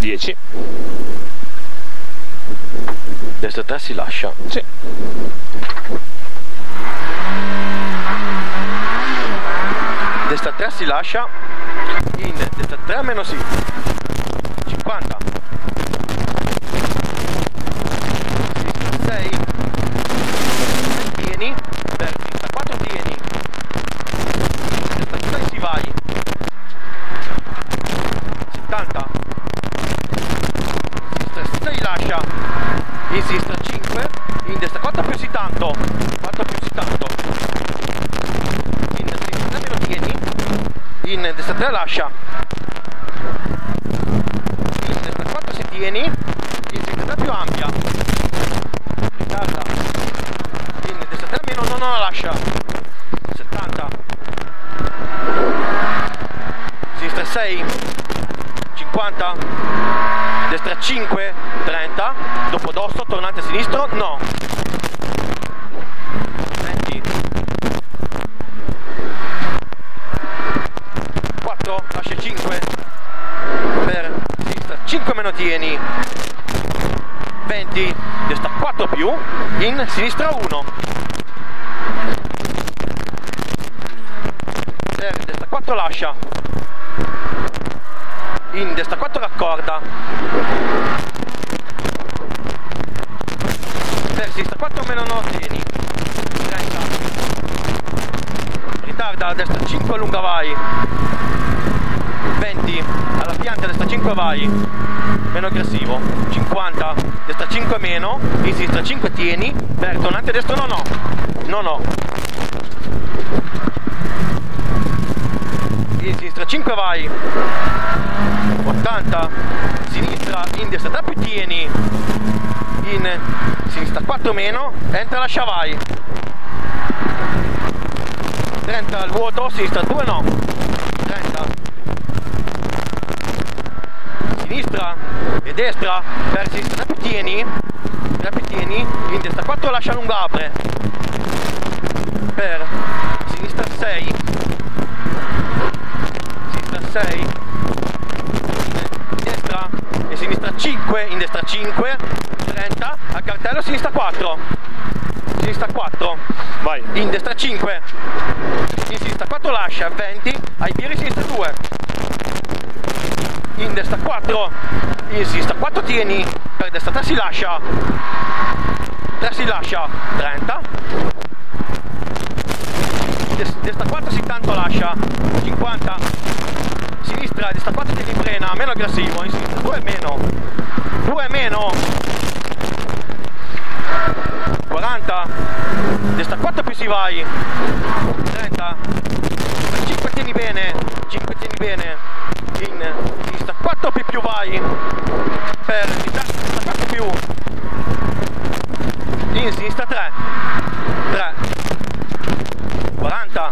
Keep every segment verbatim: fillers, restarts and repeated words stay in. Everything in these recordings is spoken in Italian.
dieci. Destra tre si lascia. Sì. Destra tre si lascia. In destra tre meno sì. cinquanta. sei. Tieni. Per destra quattro tieni. Destra sei si vai. settanta. Sinistra sei lascia. In sinistra cinque. In destra quattro più si tanto. quattro più si tanto. In sinistra tre meno tieni. In destra tre lascia. In destra quattro si tieni. In sinistra tre più ampia. Ritarda. In destra tre meno no no lascia. settanta. Sinistra sei. cinquanta. Destra cinque. trenta. Dopo dosso tornante a sinistro no. venti. quattro. Lascia cinque. Per sinistra cinque meno tieni. venti. Destra quattro più. In sinistra uno. Per destra quattro lascia. In destra quattro raccorda. Per sinistra quattro meno no tieni. trenta. Ritarda, destra cinque lunga vai. venti. Alla pianta destra cinque vai. Meno aggressivo. cinquanta. Destra cinque meno. In sinistra cinque tieni. Per tornante destro no no. No no. In sinistra cinque vai. ottanta. Sinistra in destra tre più tieni. In sinistra quattro meno. Entra lascia vai. trenta al vuoto. Sinistra due no. trenta. Sinistra e destra. Per sinistra tre più tieni. tre più tieni. In destra quattro lascia lunga apre. Per sinistra sei. sei. In destra e sinistra cinque. In destra cinque. trenta. A cartello sinistra quattro. Sinistra quattro. Vai. In destra cinque. In sinistra quattro lascia. venti. Ai piedi sinistra due. In destra quattro. In sinistra quattro tieni. Per destra tre si lascia. tre si lascia. trenta. Des destra quattro si tanto lascia. cinquanta. Sinistra, destra quattro tieni frena. Meno aggressivo. In sinistra due meno. due meno. quaranta. Destra quattro più si vai. trenta. Per cinque tieni bene. cinque tieni bene. In sinistra quattro più più vai. Per destra quattro più. In sinistra tre. tre. quaranta.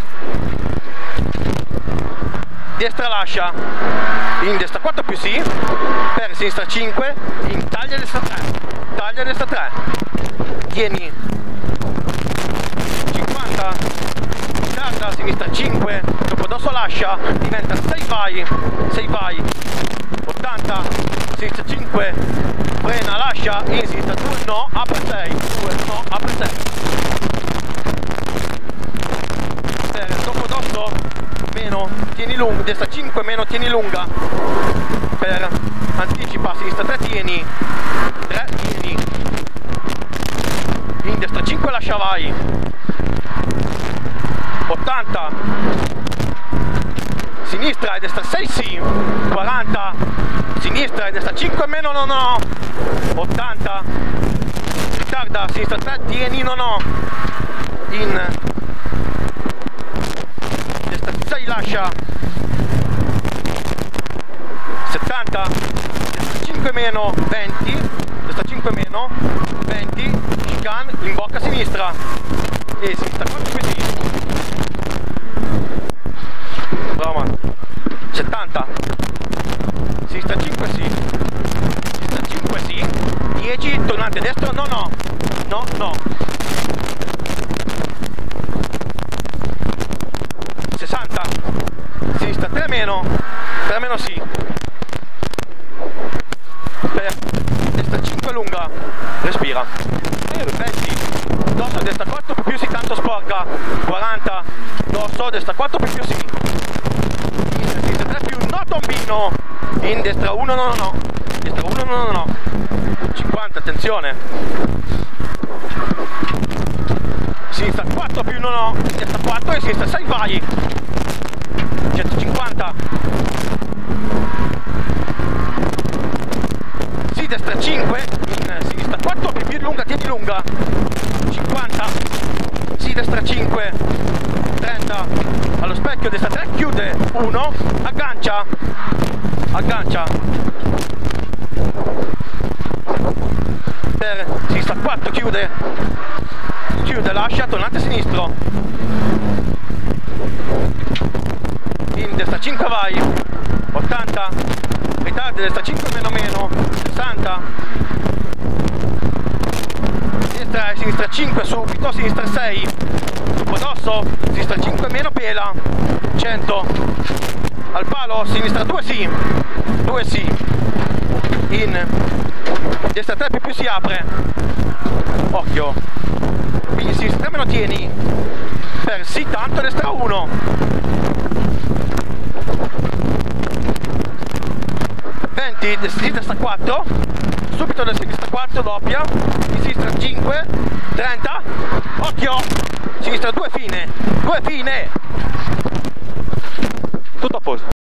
Destra lascia. In destra quattro più sì. Per sinistra cinque. In taglia destra tre. Taglia destra tre. Tieni. cinquanta. Ritarda. Sinistra cinque. Dopo dosso lascia. Diventa sei vai. sei vai. ottanta. Sinistra cinque. Frena, lascia. In sinistra due no. Apre sei. due no. Apre sei. Per dopo dosso meno, tieni lunga, destra cinque meno, tieni lunga. Per anticipa, sinistra tre tieni. tre tieni. In destra cinque lascia vai. ottanta. Sinistra e destra sei sì. quaranta. Sinistra e destra cinque meno no no. ottanta. Ritarda, sinistra tre tieni no no. In sei lascia. settanta. Destra cinque meno. venti. Destra cinque meno. venti. Chicane. In bocca a sinistra. E sinistra quattro così. Bravo man. settanta. Sinistra cinque sì. Sinistra cinque sì. dieci. Tornante destro. No no. No no. sessanta. Sinistra tre meno. tre meno sì. gira. venti, dosso, destra quattro più più sì, tanto sporca. quaranta, dosso, destra quattro più più sì. In sinistra tre più, no tombino. In destra uno, no no no. Destra uno, no no no. cinquanta, attenzione. Sinistra quattro più, no no. Destra quattro e sinistra sei, vai. centocinquanta. Sì, destra cinque, in sinistra quattro più più lunga, tieni lunga. cinquanta. Sì, destra cinque. trenta. Allo specchio, destra tre, chiude. uno, aggancia. Aggancia. Per sinistra quattro, chiude. Chiude, lascia, tornate a sinistro. In destra cinque, vai. ottanta. Ritardi, destra cinque, meno meno. sessanta. Destra e sinistra cinque, subito. Sinistra sei. Dosso, sinistra cinque, meno, pela. cento. Al palo, sinistra due, sì. due, sì. In destra tre più più si apre. Occhio. Quindi sinistra me lo tieni. Per sì, tanto, destra uno. venti, destra quattro. Subito da sinistra quattro, doppia. Di sinistra cinque. trenta. Occhio. Sinistra due, fine. due, fine. Tutto a posto.